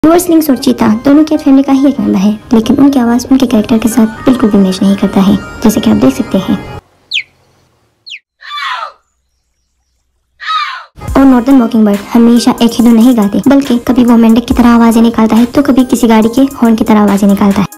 Doors links और चीता दोनों कैट फैमिली का ही एक मेंबर है, लेकिन उनकी आवाज़ उनके कैरेक्टर के साथ बिल्कुल भी मैच नहीं करता है, जैसे कि आप देख सकते हैं। और नॉर्दर्न मॉकिंगबर्ड हमेशा एक ही धुन नहीं गाते, बल्कि कभी वो मेंढक की तरह आवाजें निकालता है तो कभी किसी गाड़ी के हॉर्न की तरह आवाजें निकालता है।